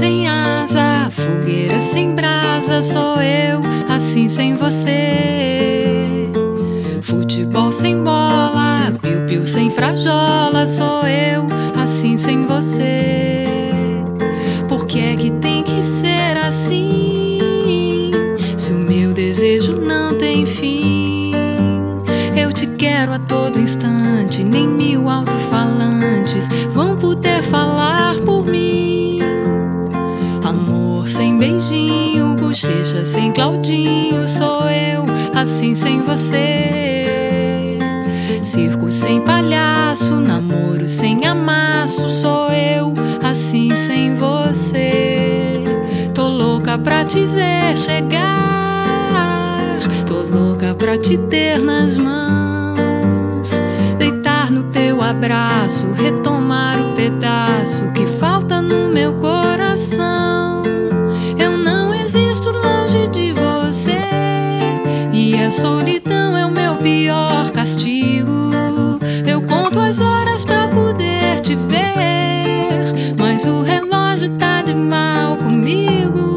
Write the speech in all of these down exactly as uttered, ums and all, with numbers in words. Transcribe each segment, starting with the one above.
sem asa, fogueira sem brasa, sou eu, assim sem você. Futebol sem bola, piu-piu sem frajola, sou eu, assim sem você. Por que é que tem que ser assim? Se o meu desejo não tem fim. Eu te quero a todo instante, nem mil alto-falantes vão poder falar por mim. Amor sem beijinho, bochecha sem Claudinho, sou eu, assim sem você. Circo sem palhaço, namoro sem amasso, sou eu, assim sem você. Tô louca pra te ver chegar, tô louca pra te ter nas mãos, deitar no teu abraço, retomar o pedaço que falta no meu coração. Eu não existo longe de você, e a solidão é o meu pior castigo. Eu conto as horas pra poder te ver, mas o relógio tá de mal comigo.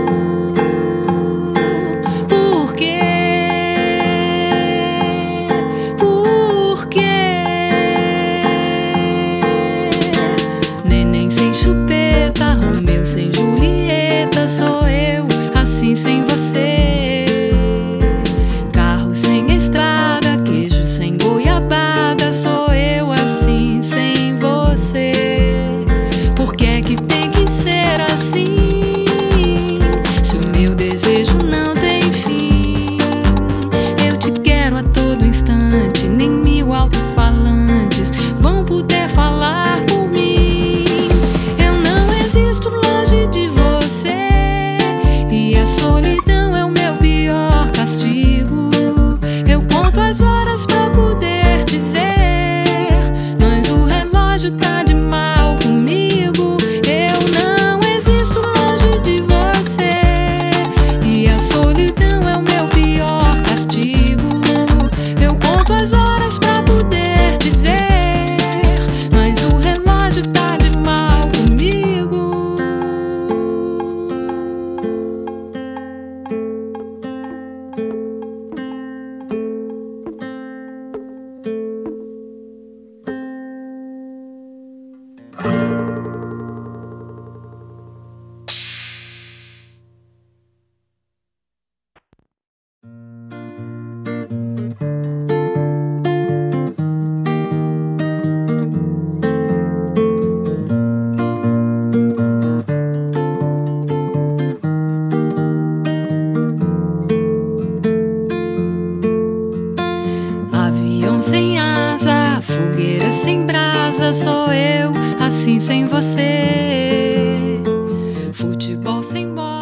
Por quê? Por quê? Neném sem chupeta, Romeu sem Julieta, sou eu, assim sem você. Carro sem estrada, queijo sem goiabada, sou eu, assim sem você. Por que é que tem que ser assim? Se o meu desejo não tem fim. Eu te quero a todo instante, nem mil alto-falantes vão poder falar por mim. Eu não existo longe de você, e a solidão é o meu pior castigo. Eu conto as horas pra poder te ver, mas o relógio tá de mal comigo. Eu não existo longe de você, e a solidão é o meu pior castigo. Eu conto as horas pra poder te ver, mas o relógio tá de mal comigo. Avião sem asa, fogueira sem brasa, sou eu, assim sem você. Futebol sem bola.